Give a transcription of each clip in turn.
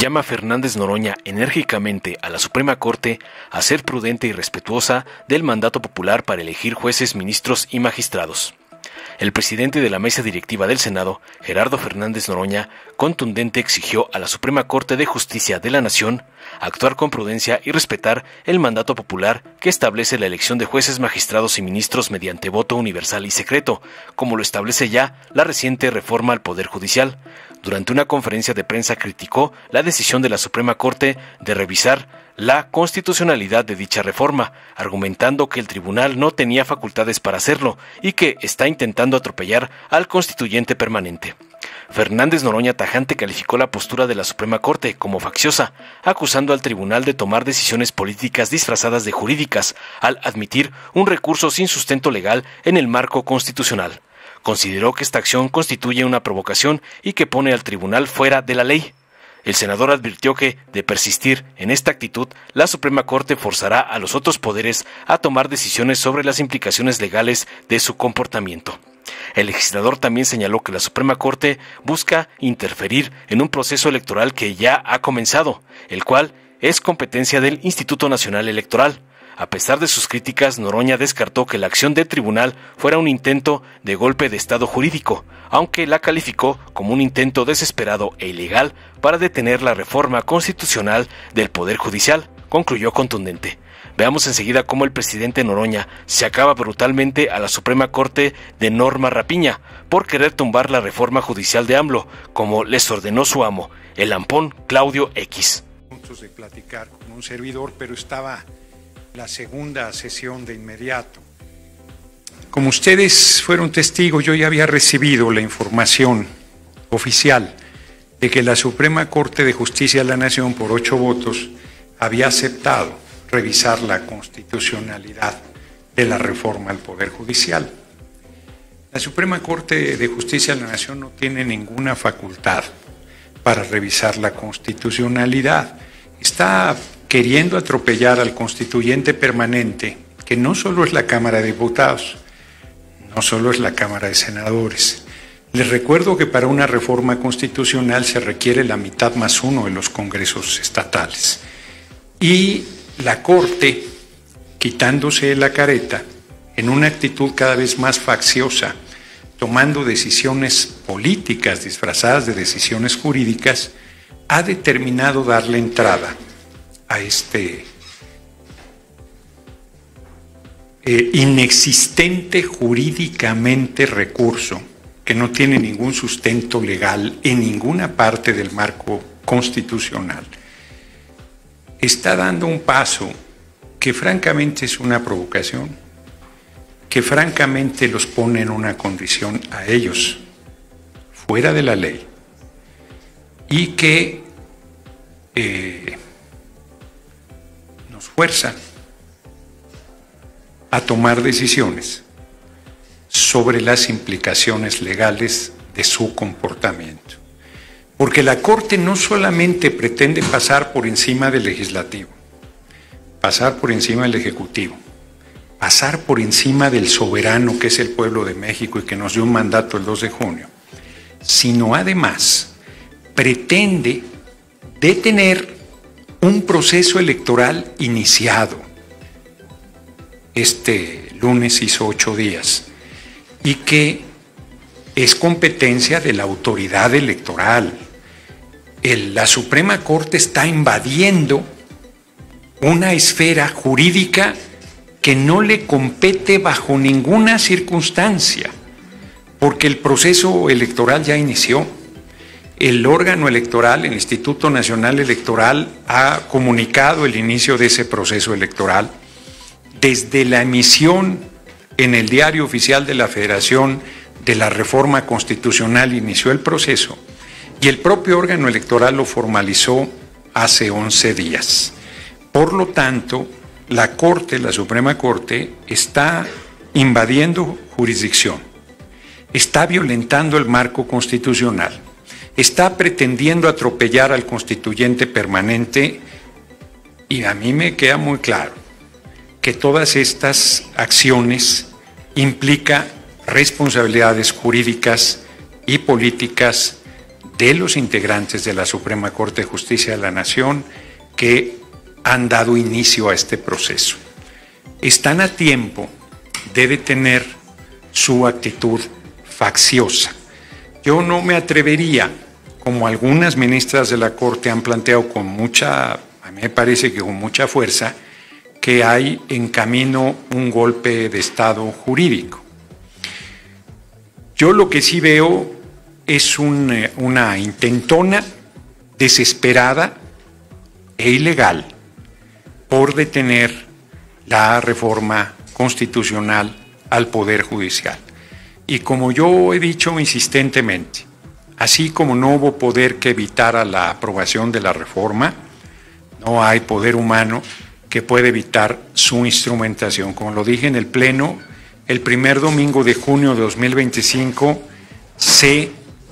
llama Fernández Noroña enérgicamente a la Suprema Corte a ser prudente y respetuosa del mandato popular para elegir jueces, ministros y magistrados. El presidente de la mesa directiva del Senado, Gerardo Fernández Noroña, contundente exigió a la Suprema Corte de Justicia de la Nación actuar con prudencia y respetar el mandato popular que establece la elección de jueces, magistrados y ministros mediante voto universal y secreto, como lo establece ya la reciente reforma al Poder Judicial. Durante una conferencia de prensa criticó la decisión de la Suprema Corte de revisar la constitucionalidad de dicha reforma, argumentando que el tribunal no tenía facultades para hacerlo y que está intentando atropellar al constituyente permanente. Fernández Noroña tajante calificó la postura de la Suprema Corte como facciosa, acusando al tribunal de tomar decisiones políticas disfrazadas de jurídicas al admitir un recurso sin sustento legal en el marco constitucional. Consideró que esta acción constituye una provocación y que pone al tribunal fuera de la ley. El senador advirtió que, de persistir en esta actitud, la Suprema Corte forzará a los otros poderes a tomar decisiones sobre las implicaciones legales de su comportamiento. El legislador también señaló que la Suprema Corte busca interferir en un proceso electoral que ya ha comenzado, el cual es competencia del Instituto Nacional Electoral. A pesar de sus críticas, Noroña descartó que la acción del tribunal fuera un intento de golpe de Estado jurídico, aunque la calificó como un intento desesperado e ilegal para detener la reforma constitucional del Poder Judicial, concluyó contundente. Veamos enseguida cómo el presidente Noroña se acaba brutalmente a la Suprema Corte de Norma Rapiña por querer tumbar la reforma judicial de AMLO, como les ordenó su amo, el lampón Claudio X. De platicar con un servidor, pero estaba la segunda sesión de inmediato. Como ustedes fueron testigos, yo ya había recibido la información oficial de que la Suprema Corte de Justicia de la Nación, por 8 votos, había aceptado revisar la constitucionalidad de la reforma al Poder Judicial. La Suprema Corte de Justicia de la Nación no tiene ninguna facultad para revisar la constitucionalidad. Está queriendo atropellar al constituyente permanente, que no solo es la Cámara de Diputados, no solo es la Cámara de Senadores. Les recuerdo que para una reforma constitucional se requiere la mitad más uno de los congresos estatales. Y la Corte, quitándose la careta, en una actitud cada vez más facciosa, tomando decisiones políticas disfrazadas de decisiones jurídicas, ha determinado darle entrada a este inexistente jurídicamente recurso que no tiene ningún sustento legal en ninguna parte del marco constitucional. Está dando un paso que francamente es una provocación, que francamente los pone en una condición a ellos fuera de la ley y que nos fuerza a tomar decisiones sobre las implicaciones legales de su comportamiento. Porque la Corte no solamente pretende pasar por encima del Legislativo, pasar por encima del Ejecutivo, pasar por encima del soberano que es el pueblo de México y que nos dio un mandato el 2 de junio, sino además pretende detener un proceso electoral iniciado. Este lunes hizo 8 días y que es competencia de la autoridad electoral. La Suprema Corte está invadiendo una esfera jurídica que no le compete bajo ninguna circunstancia, porque el proceso electoral ya inició. El órgano electoral, el Instituto Nacional Electoral, ha comunicado el inicio de ese proceso electoral. Desde la emisión en el Diario Oficial de la Federación de la reforma constitucional inició el proceso y el propio órgano electoral lo formalizó hace 11 días. Por lo tanto, la Corte, la Suprema Corte, está invadiendo jurisdicción, está violentando el marco constitucional, está pretendiendo atropellar al constituyente permanente y a mí me queda muy claro que todas estas acciones implican responsabilidades jurídicas y políticas de los integrantes de la Suprema Corte de Justicia de la Nación que han dado inicio a este proceso. Están a tiempo de detener su actitud facciosa. Yo no me atrevería, como algunas ministras de la Corte han planteado con mucha, a mí me parece que con mucha fuerza, que hay en camino un golpe de Estado jurídico. Yo lo que sí veo es una intentona desesperada e ilegal por detener la reforma constitucional al Poder Judicial. Y como yo he dicho insistentemente, así como no hubo poder que evitara la aprobación de la reforma, no hay poder humano que pueda evitar su instrumentación. Como lo dije en el Pleno, el primer domingo de junio de 2025 se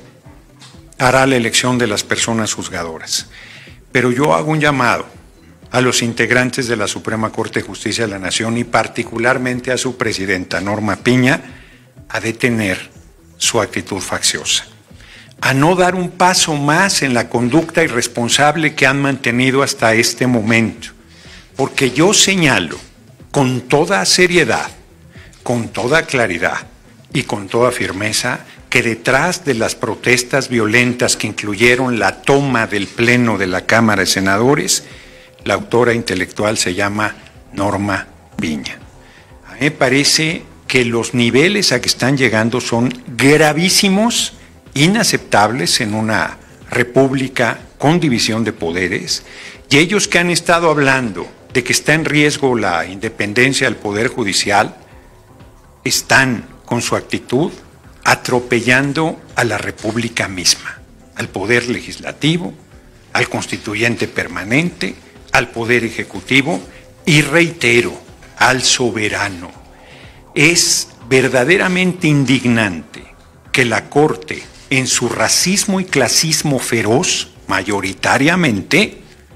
hará la elección de las personas juzgadoras. Pero yo hago un llamado a los integrantes de la Suprema Corte de Justicia de la Nación y particularmente a su presidenta, Norma Piña, a detener su actitud facciosa, a no dar un paso más en la conducta irresponsable que han mantenido hasta este momento, porque yo señalo con toda seriedad, con toda claridad y con toda firmeza que detrás de las protestas violentas que incluyeron la toma del Pleno de la Cámara de Senadores, la autora intelectual se llama Norma Piña. A mí me parece que los niveles a que están llegando son gravísimos, inaceptables en una república con división de poderes, y ellos que han estado hablando de que está en riesgo la independencia del Poder Judicial, están con su actitud atropellando a la República misma, al Poder Legislativo, al Constituyente Permanente, al Poder Ejecutivo y, reitero, al soberano. Es verdaderamente indignante que la Corte, en su racismo y clasismo feroz, mayoritariamente,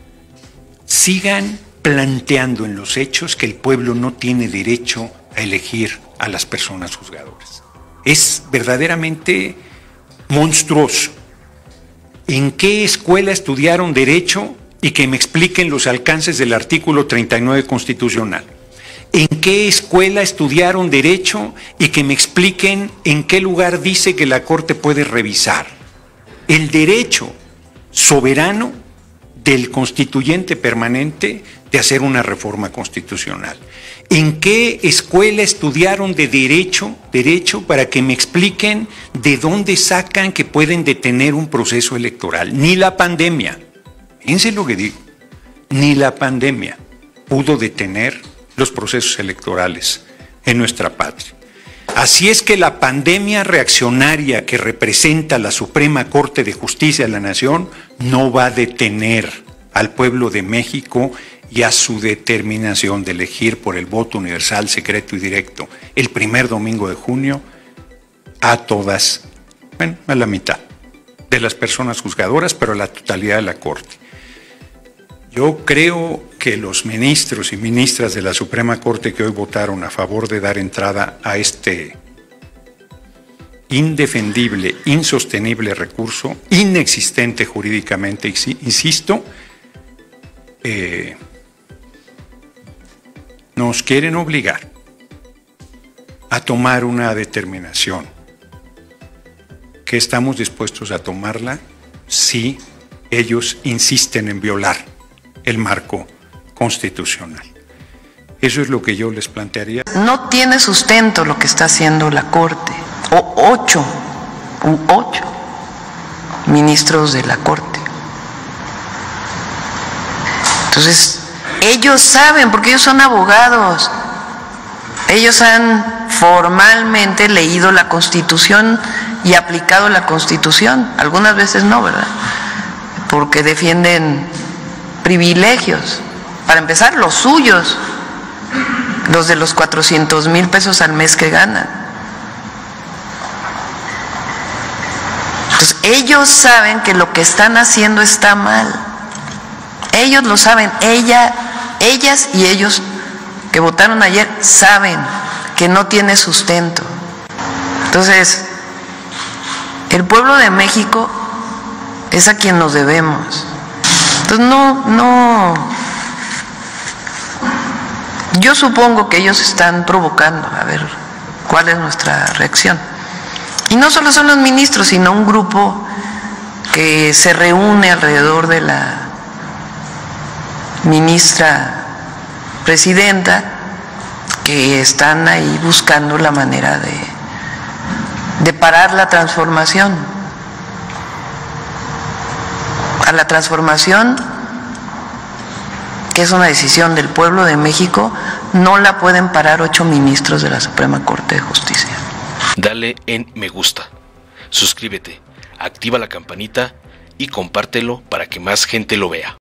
sigan planteando en los hechos que el pueblo no tiene derecho a elegir a las personas juzgadoras. Es verdaderamente monstruoso. ¿En qué escuela estudiaron Derecho? Y que me expliquen los alcances del artículo 39 constitucional. ¿En qué escuela estudiaron Derecho? Y que me expliquen en qué lugar dice que la Corte puede revisar el derecho soberano del constituyente permanente de hacer una reforma constitucional. ¿En qué escuela estudiaron de derecho para que me expliquen de dónde sacan que pueden detener un proceso electoral? Ni la pandemia, fíjense lo que digo, ni la pandemia pudo detener los procesos electorales en nuestra patria. Así es que la pandemia reaccionaria que representa la Suprema Corte de Justicia de la Nación no va a detener al pueblo de México y a su determinación de elegir por el voto universal, secreto y directo el primer domingo de junio a todas, bueno, a la mitad de las personas juzgadoras, pero a la totalidad de la Corte. Yo creo que los ministros y ministras de la Suprema Corte que hoy votaron a favor de dar entrada a este indefendible, insostenible recurso, inexistente jurídicamente, insisto, nos quieren obligar a tomar una determinación que estamos dispuestos a tomarla si ellos insisten en violar el marco constitucional. Eso es lo que yo les plantearía. No tiene sustento lo que está haciendo la Corte, o ocho ministros de la Corte. Entonces, ellos saben, porque ellos son abogados, ellos han formalmente leído la Constitución y aplicado la Constitución, algunas veces no, ¿verdad? Porque defienden privilegios, para empezar los suyos, los de los 400,000 pesos al mes que ganan. Entonces, ellos saben que lo que están haciendo está mal. Ellos lo saben, ellas y ellos que votaron ayer saben que no tiene sustento. Entonces, el pueblo de México es a quien nos debemos. Entonces no, yo supongo que ellos están provocando, a ver cuál es nuestra reacción. Y no solo son los ministros, sino un grupo que se reúne alrededor de la ministra presidenta, que están ahí buscando la manera de parar la transformación. A la transformación, que es una decisión del pueblo de México, no la pueden parar 8 ministros de la Suprema Corte de Justicia. Dale en me gusta, suscríbete, activa la campanita y compártelo para que más gente lo vea.